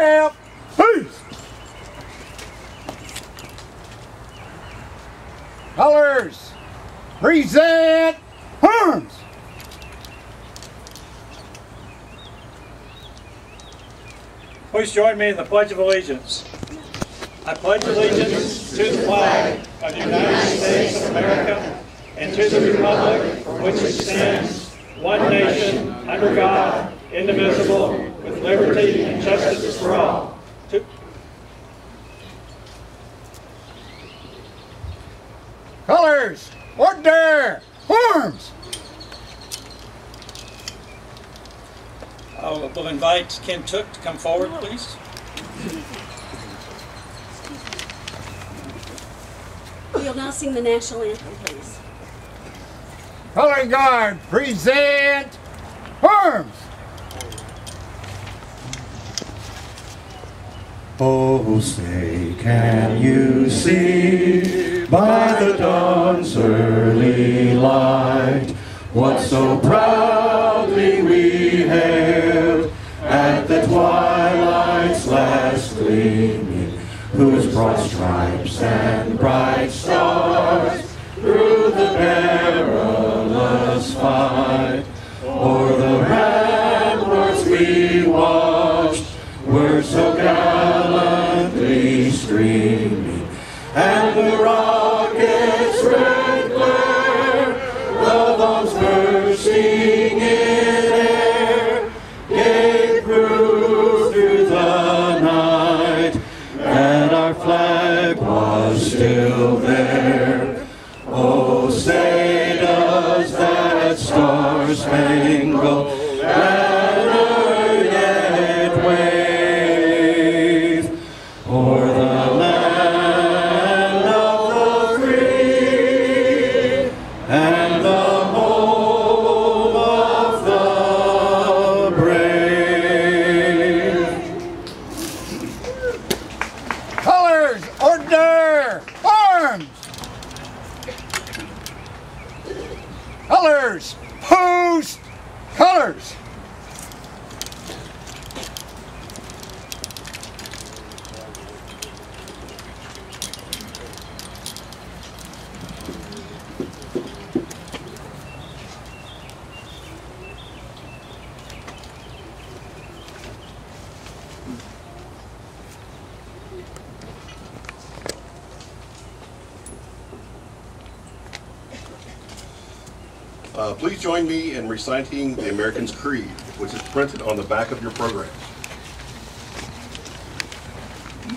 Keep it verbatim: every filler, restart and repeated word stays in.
Left. Peace. Colors. Present arms. Please join me in the Pledge of Allegiance. I pledge allegiance to the flag of the United States of America and to the republic for which it stands, one nation, under God, indivisible, with liberty and justice for all. To Colors. Order. Arms. I will invite Ken Took to come forward, please. We'll now sing the National Anthem, please. Color Guard. Present arms. Oh, say, can you see by the dawn's early light what so proudly we hailed at the twilight's last gleaming, whose broad stripes and bright stars through the perilous fight o'er the ramparts we watched were so gallantly streaming, and the rocket's red glare, the bombs bursting in air, gave proof through the night that our flag was still there. Oh, say does that star-spangled banner yet wave o'er the land of the free and the home of the brave. Colors. Order. Arms. Colors. Post. Colors. Uh, please join me in reciting the American's Creed, which is printed on the back of your program.